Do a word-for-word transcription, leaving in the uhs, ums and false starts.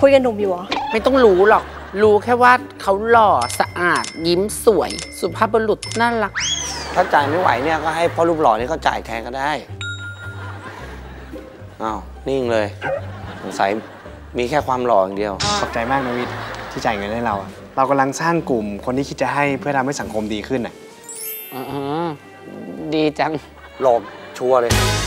คุยกับหนุ่มอยู่เหรอไม่ต้องรู้หรอกรู้แค่ว่าเขาหล่อสะอาดยิ้มสวยสุภาพบุรุษน่ารักถ้าจ่ายไม่ไหวเนี่ยก็ให้พ่อรูปหล่อนี่เขาจ่ายแทนก็ได้อ้าวนิ่งเลยสงสัยมีแค่ความหล่ออย่างเดียวขอบใจมากนะวิทย์ที่จ่ายเงินให้เราเรากำลังสร้างกลุ่มคนที่คิดจะให้เพื่อทำให้สังคมดีขึ้นน่ะอ๋อดีจังหลอกชัวร์เลย